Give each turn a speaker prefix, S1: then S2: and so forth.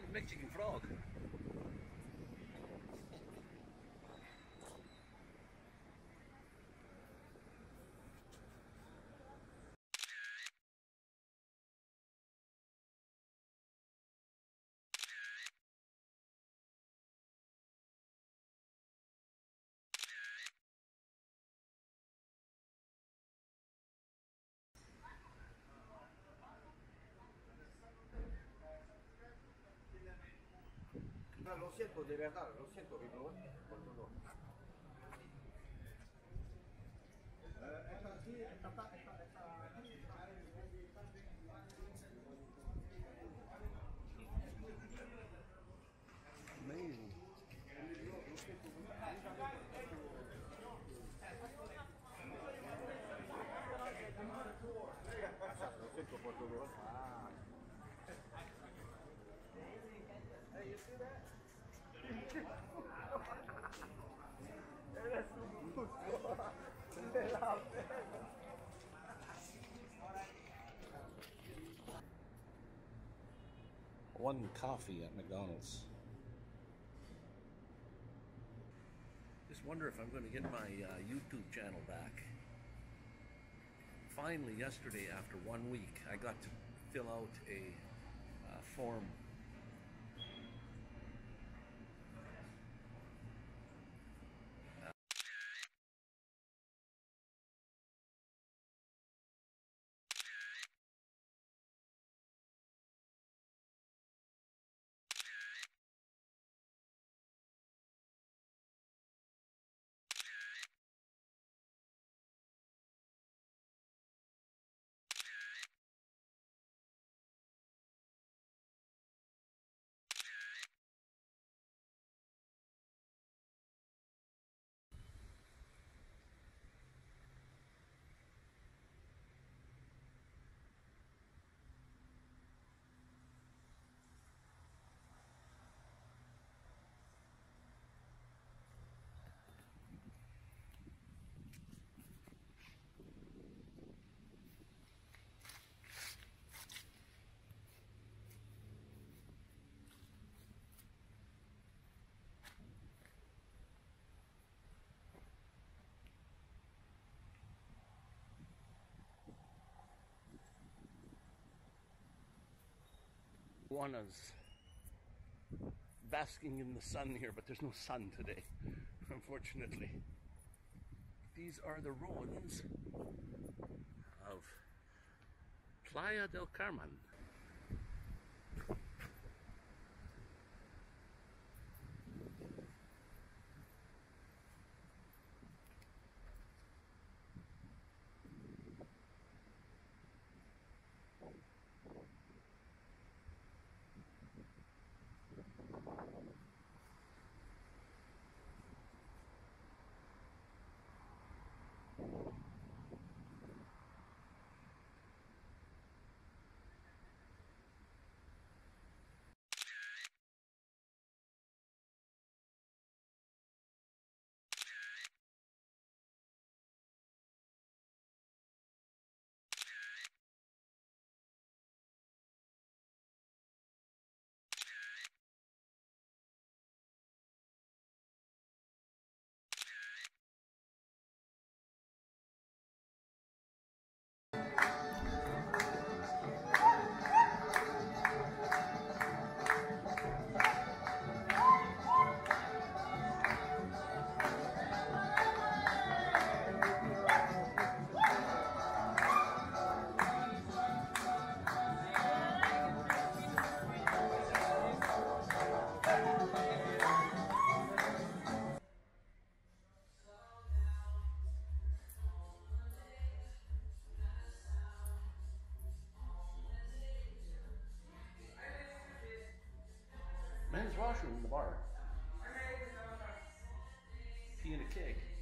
S1: Mexican frog.
S2: Lo siento de verdad, lo siento, Rico, por todo.
S1: Amazing.
S2: Lo siento por todo. Ah. Hey, you see that? Eres un gusto. De la pena.
S1: One coffee at McDonald's. Just wonder if I'm going to get my YouTube channel back. Finally, yesterday, after 1 week, I got to fill out a form. Iguanas basking in the sun here, but there's no sun today, unfortunately. These are the ruins of Playa del Carmen. Men's washroom in the bar. Pee in a keg.